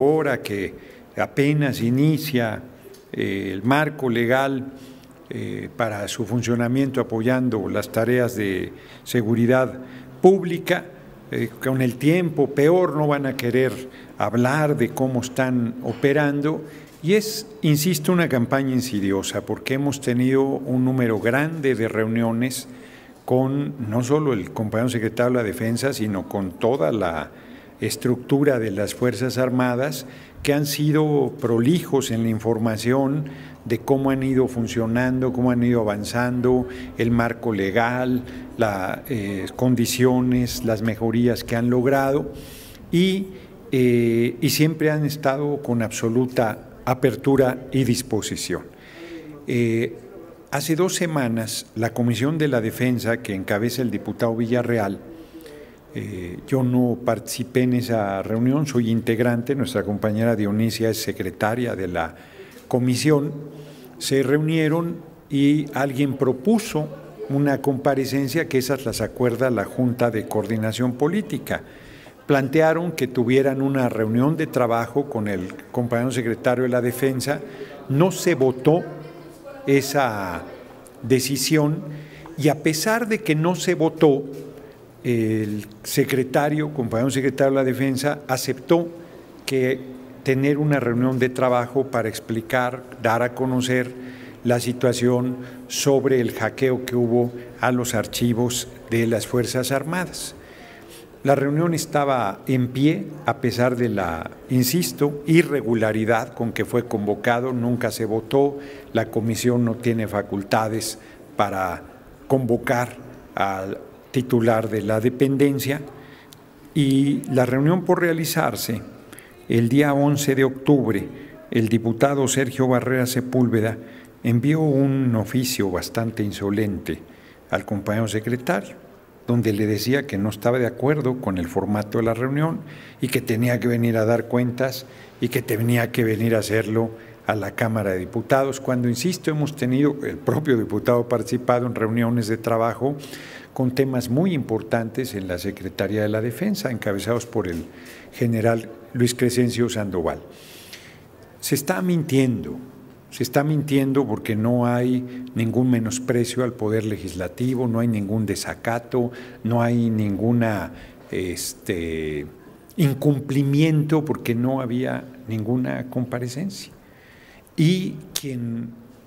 ahora que apenas inicia el marco legal para su funcionamiento apoyando las tareas de seguridad pública, con el tiempo peor no van a querer hablar de cómo están operando y es, insisto, una campaña insidiosa porque hemos tenido un número grande de reuniones con no solo el compañero secretario de la Defensa, sino con toda la estructura de las Fuerzas Armadas que han sido prolijos en la información de cómo han ido funcionando, cómo han ido avanzando, el marco legal, las condiciones, las mejorías que han logrado y siempre han estado con absoluta apertura y disposición. Hace 2 semanas, la Comisión de la Defensa, que encabeza el diputado Villarreal, yo no participé en esa reunión, soy integrante, nuestra compañera Dionisia es secretaria de la comisión, se reunieron y alguien propuso una comparecencia que esas las acuerda la Junta de Coordinación Política. Plantearon que tuvieran una reunión de trabajo con el compañero secretario de la Defensa, no se votó esa decisión y a pesar de que no se votó, el compañero secretario de la Defensa, aceptó que tener una reunión de trabajo para explicar, dar a conocer la situación sobre el hackeo que hubo a los archivos de las Fuerzas Armadas. La reunión estaba en pie a pesar de la, insisto, irregularidad con que fue convocado, nunca se votó, la comisión no tiene facultades para convocar al titular de la dependencia y la reunión por realizarse el día 11 de octubre, el diputado Sergio Barrera Sepúlveda envió un oficio bastante insolente al compañero secretario, donde le decía que no estaba de acuerdo con el formato de la reunión y que tenía que venir a dar cuentas y que tenía que venir a hacerlo a la Cámara de Diputados, cuando, insisto, hemos tenido, el propio diputado ha participado en reuniones de trabajo con temas muy importantes en la Secretaría de la Defensa, encabezados por el general Luis Crescencio Sandoval. Se está mintiendo porque no hay ningún menosprecio al Poder Legislativo, no hay ningún desacato, no hay ninguna incumplimiento porque no había ninguna comparecencia. Y quien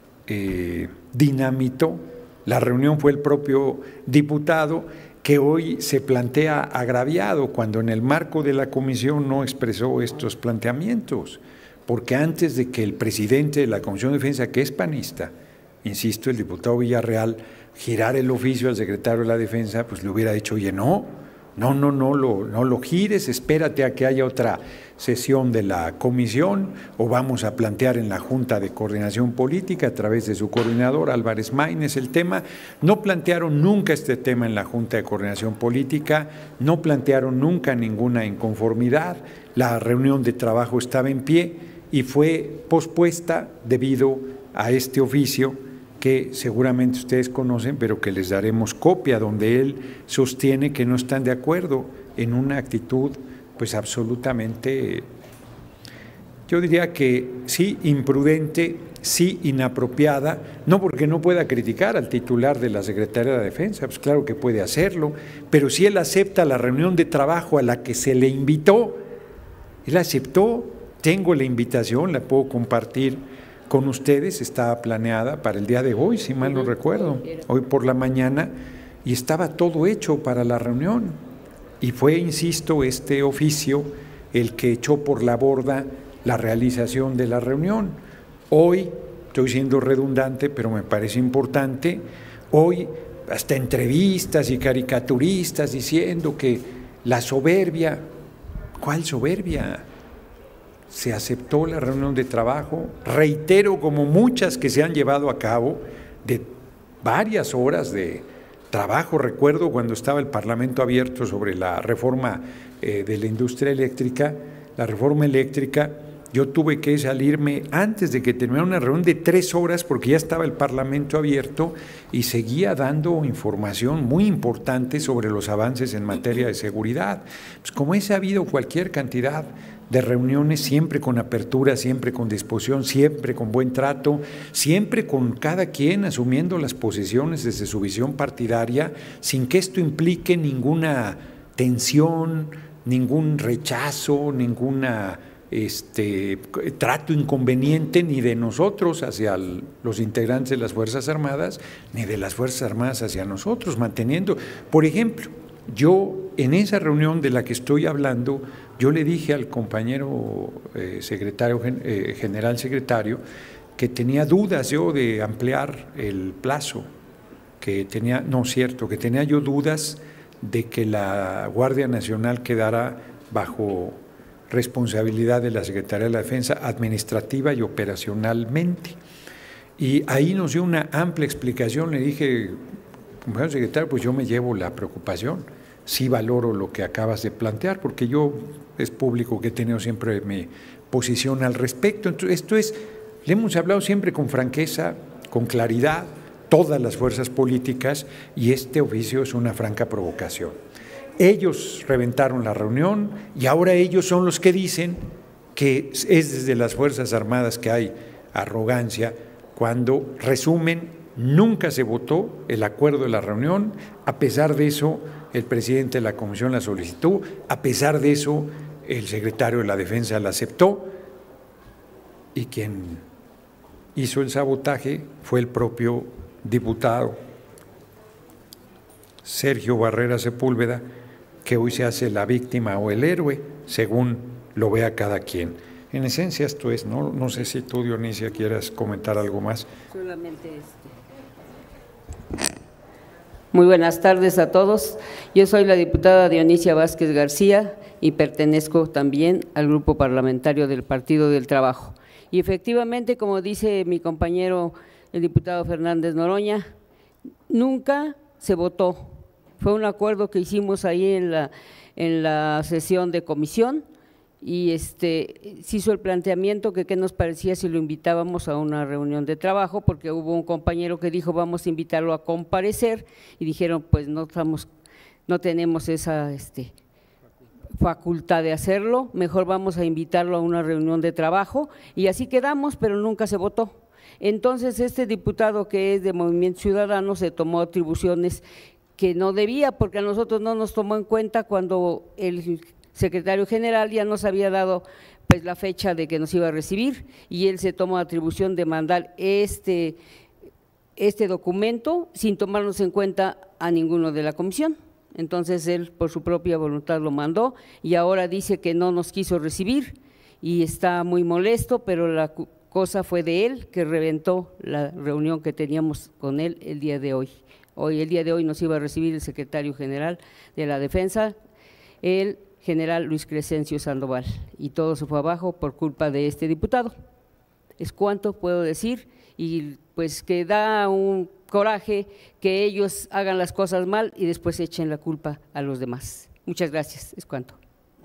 dinamitó la reunión fue el propio diputado, que hoy se plantea agraviado cuando en el marco de la comisión no expresó estos planteamientos, porque antes de que el presidente de la Comisión de Defensa, que es panista, insisto, el diputado Villarreal, girara el oficio al secretario de la Defensa, pues le hubiera dicho, oye, no lo gires, espérate a que haya otra sesión de la comisión o vamos a plantear en la Junta de Coordinación Política a través de su coordinador Álvarez Maínez el tema. No plantearon nunca este tema en la Junta de Coordinación Política, no plantearon nunca ninguna inconformidad, la reunión de trabajo estaba en pie y fue pospuesta debido a este oficio que seguramente ustedes conocen, pero que les daremos copia, donde él sostiene que no están de acuerdo en una actitud pues absolutamente, yo diría que sí imprudente, sí inapropiada, no porque no pueda criticar al titular de la Secretaría de la Defensa, pues claro que puede hacerlo, pero si él acepta la reunión de trabajo a la que se le invitó, él aceptó, tengo la invitación, la puedo compartir con ustedes, estaba planeada para el día de hoy, si mal no recuerdo, hoy por la mañana, y estaba todo hecho para la reunión. Y fue, insisto, este oficio el que echó por la borda la realización de la reunión. Hoy, estoy siendo redundante, pero me parece importante, hoy hasta entrevistas y caricaturistas diciendo que la soberbia, ¿cuál soberbia? Se aceptó la reunión de trabajo, reitero, como muchas que se han llevado a cabo, de varias horas de trabajo. Recuerdo cuando estaba el Parlamento abierto sobre la reforma de la industria eléctrica, la reforma eléctrica, yo tuve que salirme antes de que terminara una reunión de 3 horas porque ya estaba el Parlamento abierto y seguía dando información muy importante sobre los avances en materia de seguridad. Pues como he sabido cualquier cantidad de reuniones, siempre con apertura, siempre con disposición, siempre con buen trato, siempre con cada quien asumiendo las posiciones desde su visión partidaria, sin que esto implique ninguna tensión, ningún rechazo, ninguna trato inconveniente ni de nosotros hacia los integrantes de las Fuerzas Armadas, ni de las Fuerzas Armadas hacia nosotros, manteniendo, por ejemplo, yo en esa reunión de la que estoy hablando, yo le dije al compañero general secretario, que tenía dudas yo de ampliar el plazo, que tenía yo dudas de que la Guardia Nacional quedara bajo responsabilidad de la Secretaría de la Defensa administrativa y operacionalmente. Y ahí nos dio una amplia explicación. Le dije, compañero secretario, pues yo me llevo la preocupación, sí valoro lo que acabas de plantear, porque yo es público que he tenido siempre mi posición al respecto. Entonces, le hemos hablado siempre con franqueza, con claridad, todas las fuerzas políticas, y este oficio es una franca provocación. Ellos reventaron la reunión y ahora ellos son los que dicen que es desde las Fuerzas Armadas que hay arrogancia, cuando resumen, nunca se votó el acuerdo de la reunión, a pesar de eso el presidente de la comisión la solicitó, a pesar de eso el secretario de la Defensa la aceptó, y quien hizo el sabotaje fue el propio diputado Sergio Barrera Sepúlveda, que hoy se hace la víctima o el héroe, según lo vea cada quien. En esencia esto es, no sé si tú, Dionisia, quieras comentar algo más. Solamente Muy buenas tardes a todos. Yo soy la diputada Dionisia Vázquez García y pertenezco también al grupo parlamentario del Partido del Trabajo. Y efectivamente, como dice mi compañero el diputado Fernández Noroña, nunca se votó. Fue un acuerdo que hicimos ahí en la sesión de comisión y se hizo el planteamiento que qué nos parecía si lo invitábamos a una reunión de trabajo, porque hubo un compañero que dijo vamos a invitarlo a comparecer y dijeron pues no tenemos esa facultad de hacerlo, mejor vamos a invitarlo a una reunión de trabajo, y así quedamos, pero nunca se votó. Entonces este diputado, que es de Movimiento Ciudadano, se tomó atribuciones que no debía, porque a nosotros no nos tomó en cuenta cuando el secretario general ya nos había dado pues la fecha de que nos iba a recibir, y él se tomó atribución de mandar este documento sin tomarnos en cuenta a ninguno de la comisión. Entonces él por su propia voluntad lo mandó y ahora dice que no nos quiso recibir y está muy molesto, pero la cosa fue de él, que reventó la reunión que teníamos con él el día de hoy. El día de hoy nos iba a recibir el secretario general de la Defensa, el general Luis Crescencio Sandoval, y todo se fue abajo por culpa de este diputado. Es cuanto puedo decir, y pues que da un coraje que ellos hagan las cosas mal y después echen la culpa a los demás. Muchas gracias, es cuanto.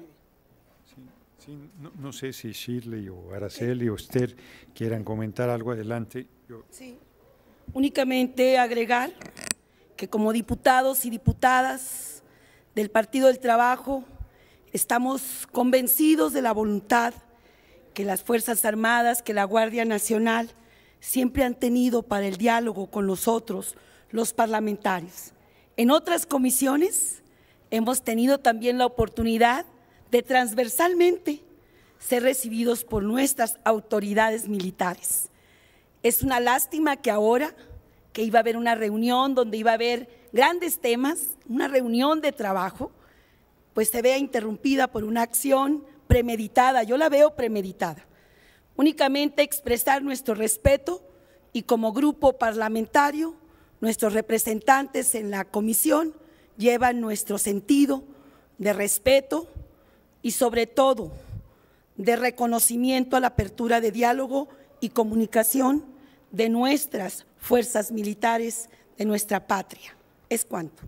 Sí, no sé si Shirley o Araceli o Esther quieran comentar algo, adelante. Sí, únicamente agregar que como diputados y diputadas del Partido del Trabajo estamos convencidos de la voluntad que las Fuerzas Armadas, que la Guardia Nacional siempre han tenido para el diálogo con nosotros, los parlamentarios. En otras comisiones hemos tenido también la oportunidad de transversalmente ser recibidos por nuestras autoridades militares. Es una lástima que ahora, que iba a haber una reunión donde iba a haber grandes temas, una reunión de trabajo, pues se vea interrumpida por una acción premeditada. Yo la veo premeditada. Únicamente expresar nuestro respeto, y como grupo parlamentario, nuestros representantes en la comisión llevan nuestro sentido de respeto y sobre todo de reconocimiento a la apertura de diálogo y comunicación de nuestras fuerzas militares de nuestra patria. Es cuanto.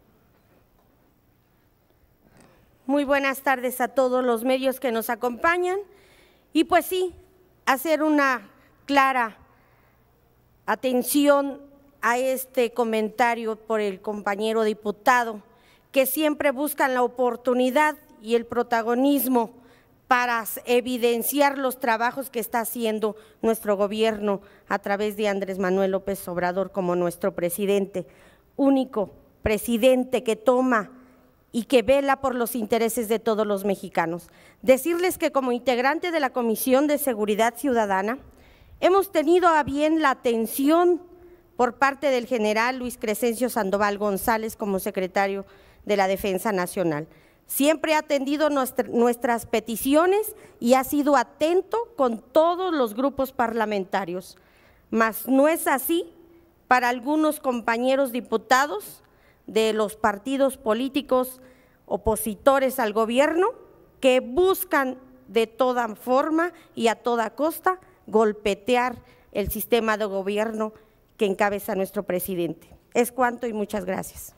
Muy buenas tardes a todos los medios que nos acompañan, y pues sí, hacer una clara atención a este comentario por el compañero diputado, que siempre buscan la oportunidad y el protagonismo para evidenciar los trabajos que está haciendo nuestro gobierno a través de Andrés Manuel López Obrador como nuestro presidente, único presidente que toma y que vela por los intereses de todos los mexicanos. Decirles que como integrante de la Comisión de Seguridad Ciudadana, hemos tenido a bien la atención por parte del general Luis Crescencio Sandoval González como secretario de la Defensa Nacional. Siempre ha atendido nuestras peticiones y ha sido atento con todos los grupos parlamentarios, mas no es así para algunos compañeros diputados de los partidos políticos opositores al gobierno que buscan de toda forma y a toda costa golpetear el sistema de gobierno que encabeza nuestro presidente. Es cuanto y muchas gracias.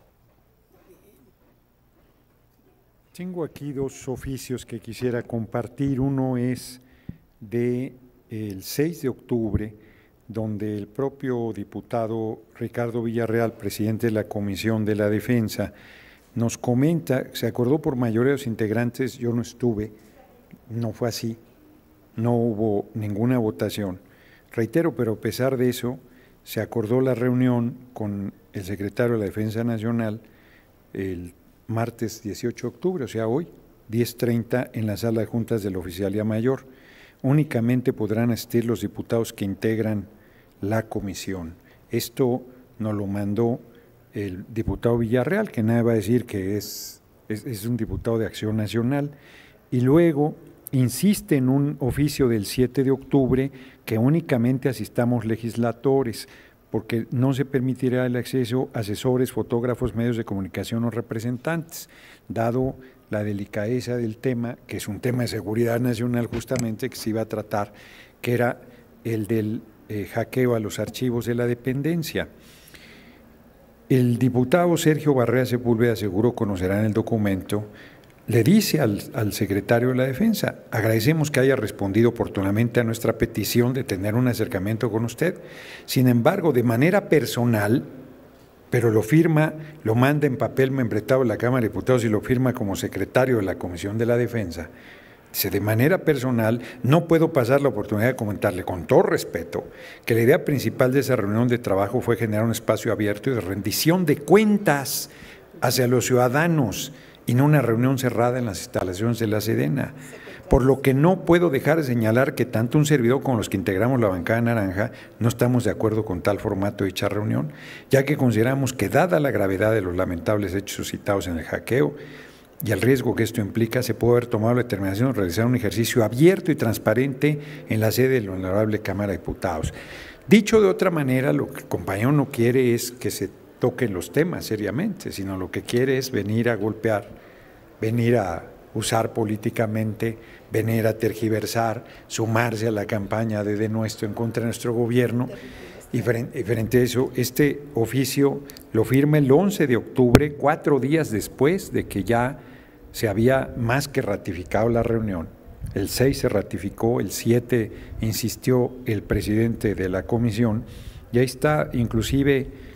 Tengo aquí dos oficios que quisiera compartir. Uno es del 6 de octubre, donde el propio diputado Ricardo Villarreal, presidente de la Comisión de la Defensa, nos comenta, se acordó por mayoría de los integrantes, yo no estuve, no fue así, no hubo ninguna votación. Reitero, pero a pesar de eso, se acordó la reunión con el secretario de la Defensa Nacional el martes 18 de octubre, o sea hoy, 10:30 en la sala de juntas de la Oficialía Mayor. Únicamente podrán asistir los diputados que integran la comisión. Esto nos lo mandó el diputado Villarreal, que nada va a decir que es un diputado de Acción Nacional, y luego insiste en un oficio del 7 de octubre que únicamente asistamos legisladores, porque no se permitirá el acceso a asesores, fotógrafos, medios de comunicación o representantes, dado la delicadeza del tema, que es un tema de seguridad nacional justamente que se iba a tratar, que era el del hackeo a los archivos de la dependencia. El diputado Sergio Barrera Sepúlveda, seguro conocerán el documento, le dice al secretario de la Defensa: agradecemos que haya respondido oportunamente a nuestra petición de tener un acercamiento con usted. Sin embargo, de manera personal, pero lo firma, lo manda en papel membretado de la Cámara de Diputados y lo firma como secretario de la Comisión de la Defensa. Dice: de manera personal, no puedo pasar la oportunidad de comentarle, con todo respeto, que la idea principal de esa reunión de trabajo fue generar un espacio abierto y de rendición de cuentas hacia los ciudadanos, y no una reunión cerrada en las instalaciones de la Sedena. Por lo que no puedo dejar de señalar que tanto un servidor como los que integramos la bancada naranja no estamos de acuerdo con tal formato de dicha reunión, ya que consideramos que, dada la gravedad de los lamentables hechos suscitados en el hackeo y el riesgo que esto implica, se puede haber tomado la determinación de realizar un ejercicio abierto y transparente en la sede de la Honorable Cámara de Diputados. Dicho de otra manera, lo que el compañero no quiere es que se toquen los temas seriamente, sino lo que quiere es venir a golpear, venir a usar políticamente, venir a tergiversar, sumarse a la campaña de denuesto en contra de nuestro gobierno. Y frente a eso, este oficio lo firma el 11 de octubre, 4 días después de que ya se había más que ratificado la reunión. El 6 se ratificó, el 7 insistió el presidente de la comisión, y ahí está inclusive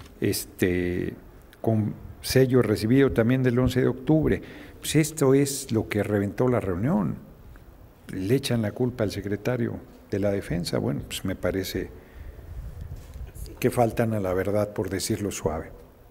con sello recibido también del 11 de octubre. Pues esto es lo que reventó la reunión. Le echan la culpa al secretario de la Defensa. Bueno, pues me parece que faltan a la verdad, por decirlo suave.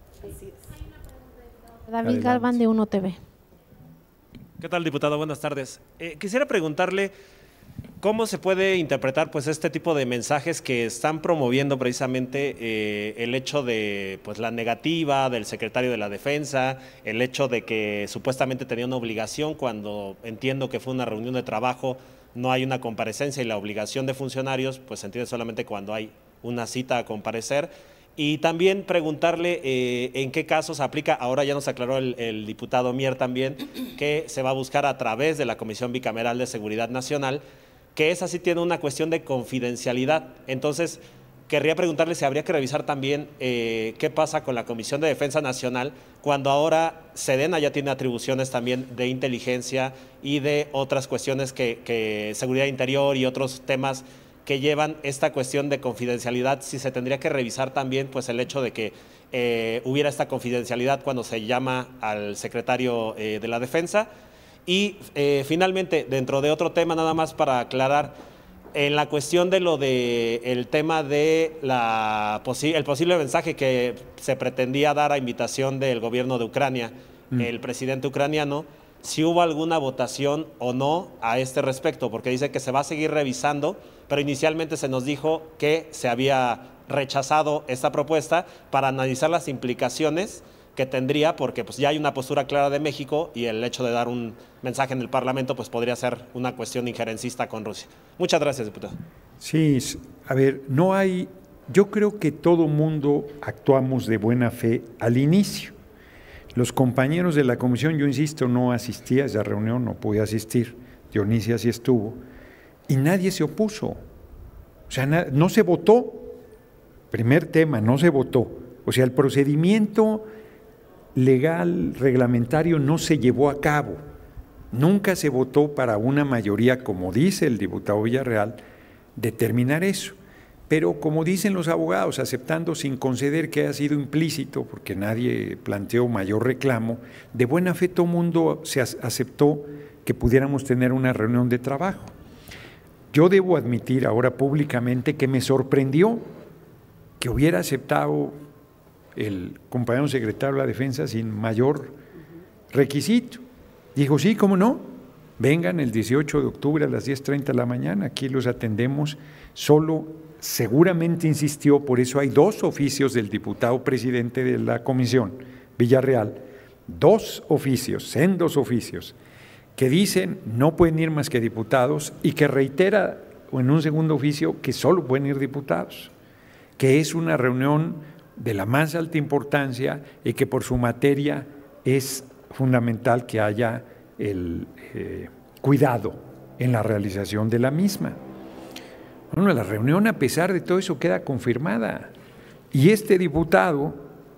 David Galván, de Uno TV. ¿Qué tal, diputado? Buenas tardes. Quisiera preguntarle cómo se puede interpretar pues este tipo de mensajes que están promoviendo precisamente el hecho de pues la negativa del secretario de la Defensa, el hecho de que supuestamente tenía una obligación cuando entiendo que fue una reunión de trabajo, no hay una comparecencia, y la obligación de funcionarios pues se entiende solamente cuando hay una cita a comparecer. Y también preguntarle en qué casos aplica, ahora ya nos aclaró el diputado Mier también, que se va a buscar a través de la Comisión Bicameral de Seguridad Nacional, que esa sí tiene una cuestión de confidencialidad. Entonces, querría preguntarle si habría que revisar también qué pasa con la Comisión de Defensa Nacional, cuando ahora Sedena ya tiene atribuciones también de inteligencia y de otras cuestiones que seguridad interior y otros temas que llevan esta cuestión de confidencialidad. Si se tendría que revisar también pues el hecho de que hubiera esta confidencialidad cuando se llama al secretario de la Defensa. Y finalmente, dentro de otro tema, nada más para aclarar, en la cuestión de lo de el tema de el posible mensaje que se pretendía dar a invitación del gobierno de Ucrania, el presidente ucraniano, si hubo alguna votación o no a este respecto, porque dice que se va a seguir revisando, pero inicialmente se nos dijo que se había rechazado esta propuesta para analizar las implicaciones que tendría, porque pues ya hay una postura clara de México y el hecho de dar un mensaje en el Parlamento pues podría ser una cuestión injerencista con Rusia. Muchas gracias, diputado. Sí, a ver, no hay, yo creo que todo mundo actuamos de buena fe al inicio. Los compañeros de la comisión, yo insisto, no asistí a esa reunión, no pude asistir, Dionisia sí estuvo, y nadie se opuso, o sea, no se votó, primer tema, no se votó, o sea, el procedimiento legal, reglamentario no se llevó a cabo, nunca se votó para una mayoría, como dice el diputado Villarreal, determinar eso. Pero como dicen los abogados, aceptando sin conceder que haya sido implícito, porque nadie planteó mayor reclamo, de buena fe todo mundo se aceptó que pudiéramos tener una reunión de trabajo. Yo debo admitir ahora públicamente que me sorprendió que hubiera aceptado el compañero secretario de la Defensa sin mayor requisito. Dijo, sí, ¿cómo no? Vengan el 18 de octubre a las 10:30 de la mañana, aquí los atendemos. Solo seguramente insistió, por eso hay 2 oficios del diputado presidente de la comisión, Villarreal, 2 oficios, sendos oficios, que dicen no pueden ir más que diputados y que reitera en un segundo oficio que solo pueden ir diputados, que es una reunión de la más alta importancia y que por su materia es fundamental que haya el cuidado en la realización de la misma. Bueno, la reunión, a pesar de todo eso, queda confirmada. Y este diputado,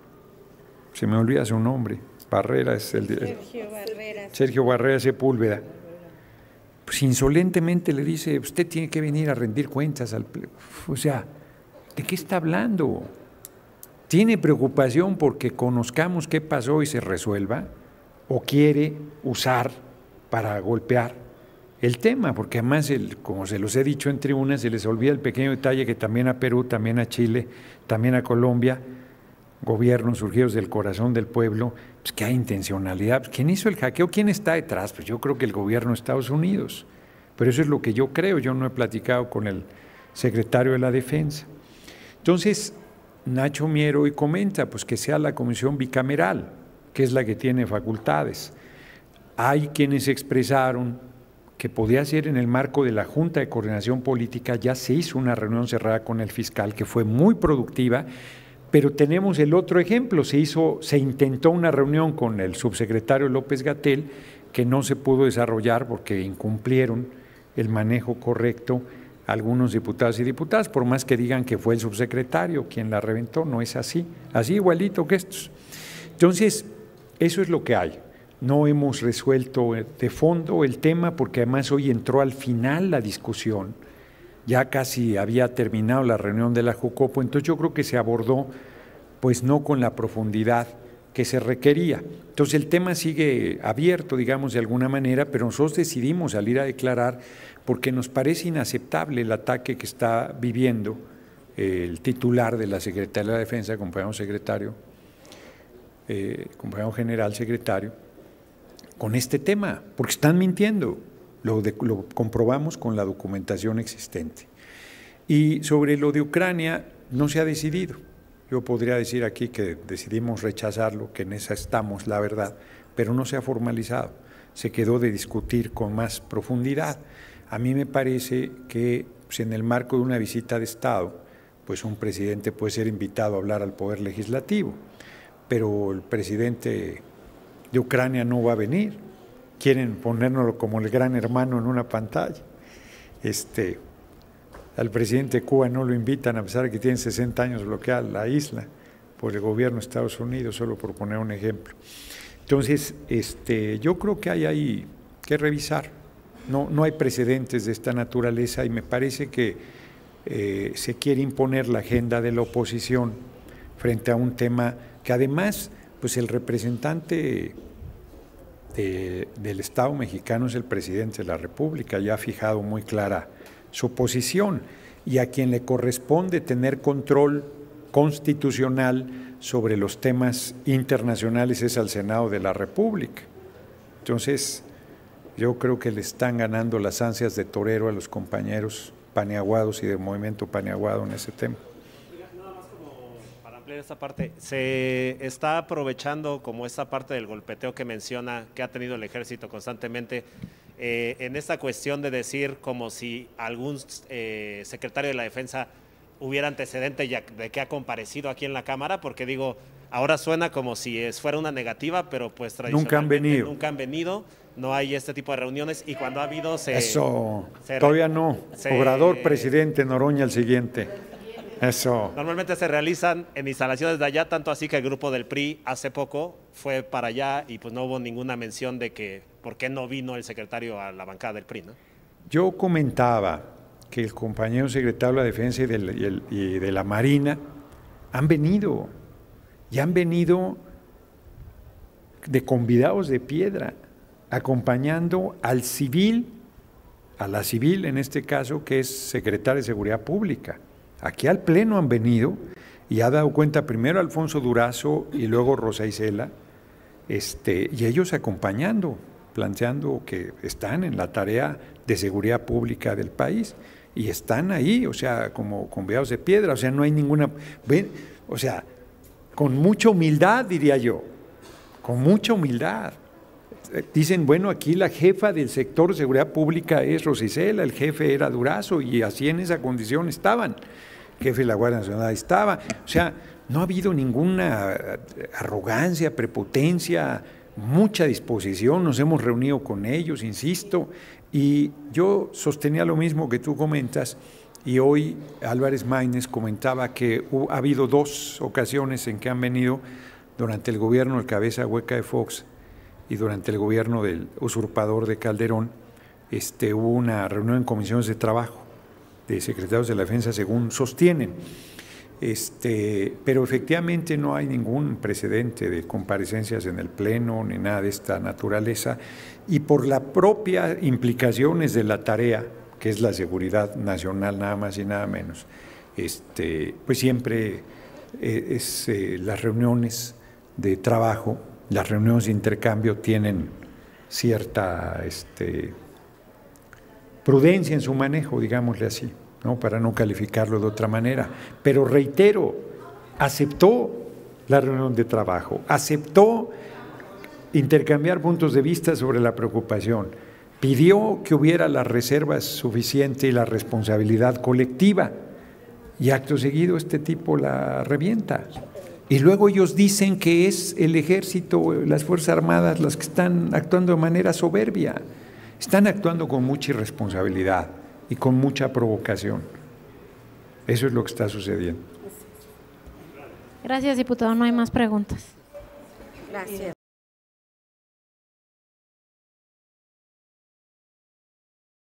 se me olvida su nombre, Barrera es Sergio Barrera Sepúlveda, pues insolentemente le dice, usted tiene que venir a rendir cuentas al pleno. O sea, ¿de qué está hablando? ¿Tiene preocupación porque conozcamos qué pasó y se resuelva? ¿O quiere usar para golpear el tema? Porque además, como se los he dicho en tribuna, se les olvida el pequeño detalle que también a Perú, también a Chile, también a Colombia, gobiernos surgidos del corazón del pueblo, pues que hay intencionalidad. ¿Quién hizo el hackeo? ¿Quién está detrás? Pues yo creo que el gobierno de Estados Unidos. Pero eso es lo que yo creo. Yo no he platicado con el secretario de la Defensa. Entonces, Nacho Mier hoy comenta pues que sea la comisión bicameral, que es la que tiene facultades. Hay quienes expresaron que podía ser en el marco de la Junta de Coordinación Política. Ya se hizo una reunión cerrada con el fiscal que fue muy productiva, pero tenemos el otro ejemplo, se intentó una reunión con el subsecretario López-Gatell que no se pudo desarrollar porque incumplieron el manejo correcto algunos diputados y diputadas, por más que digan que fue el subsecretario quien la reventó, no es así, así igualito que estos. Entonces, eso es lo que hay. No hemos resuelto de fondo el tema porque además hoy entró al final la discusión, ya casi había terminado la reunión de la Jucopo, entonces yo creo que se abordó pues no con la profundidad que se requería. Entonces el tema sigue abierto, digamos, de alguna manera, pero nosotros decidimos salir a declarar porque nos parece inaceptable el ataque que está viviendo el titular de la Secretaría de la Defensa, compañero general secretario, con este tema, porque están mintiendo, lo comprobamos con la documentación existente. Y sobre lo de Ucrania no se ha decidido. Yo podría decir aquí que decidimos rechazarlo, que en esa estamos, la verdad, pero no se ha formalizado, se quedó de discutir con más profundidad. A mí me parece que pues, en el marco de una visita de Estado, pues un presidente puede ser invitado a hablar al Poder Legislativo, pero el presidente de Ucrania no va a venir, quieren ponérnoslo como el gran hermano en una pantalla. Al presidente de Cuba no lo invitan a pesar de que tiene 60 años bloqueada la isla por el gobierno de Estados Unidos, solo por poner un ejemplo. Entonces, yo creo que hay ahí que revisar. No hay precedentes de esta naturaleza y me parece que se quiere imponer la agenda de la oposición frente a un tema que además, pues el representante del Estado mexicano es el presidente de la República, ya ha fijado muy clara su posición, y a quien le corresponde tener control constitucional sobre los temas internacionales es al Senado de la República. Entonces, yo creo que le están ganando las ansias de torero a los compañeros paneaguados y del movimiento paneaguado en ese tema. Nada más como para ampliar esta parte, se está aprovechando como esta parte del golpeteo que menciona que ha tenido el ejército constantemente en esta cuestión de decir como si algún secretario de la Defensa hubiera antecedente ya de que ha comparecido aquí en la Cámara, porque digo, ahora suena como si fuera una negativa, pero pues tradicionalmente nunca han venido, no hay este tipo de reuniones, y cuando ha habido todavía no. Obrador, presidente, Noroña el siguiente. Eso. Normalmente se realizan en instalaciones de allá, tanto así que el grupo del PRI hace poco fue para allá y pues no hubo ninguna mención de que por qué no vino el secretario a la bancada del PRI, ¿no? Yo comentaba que el compañero secretario de la Defensa y de la Marina han venido, y han venido de convidados de piedra, acompañando al civil, a la civil en este caso, que es secretaria de Seguridad Pública. Aquí al Pleno han venido y ha dado cuenta primero Alfonso Durazo y luego Rosa Isela, y ellos acompañando, planteando que están en la tarea de seguridad pública del país y están ahí, o sea, como convidados de piedra, o sea, no hay ninguna, o sea, con mucha humildad diría yo, con mucha humildad. Dicen, bueno, aquí la jefa del sector de seguridad pública es Rosa Isela, el jefe era Durazo y así en esa condición estaban. El jefe de la Guardia Nacional estaba. O sea, no ha habido ninguna arrogancia, prepotencia, mucha disposición. Nos hemos reunido con ellos, insisto, y yo sostenía lo mismo que tú comentas, y hoy Álvarez Maínez comentaba que ha habido 2 ocasiones en que han venido durante el gobierno del cabeza hueca de Fox y durante el gobierno del usurpador de Calderón. Hubo una reunión en comisiones de trabajo de secretarios de la Defensa, según sostienen. Pero efectivamente no hay ningún precedente de comparecencias en el Pleno ni nada de esta naturaleza, y por las propias implicaciones de la tarea, que es la seguridad nacional nada más y nada menos, pues siempre las reuniones de trabajo, las reuniones de intercambio tienen cierta prudencia en su manejo, digámosle así, ¿no? Para no calificarlo de otra manera. Pero reitero, aceptó la reunión de trabajo, aceptó intercambiar puntos de vista sobre la preocupación, pidió que hubiera las reservas suficientes y la responsabilidad colectiva, y acto seguido este tipo la revienta. Y luego ellos dicen que es el ejército, las Fuerzas Armadas las que están actuando de manera soberbia. Están actuando con mucha irresponsabilidad y con mucha provocación. Eso es lo que está sucediendo. Gracias, diputado. No hay más preguntas. Gracias.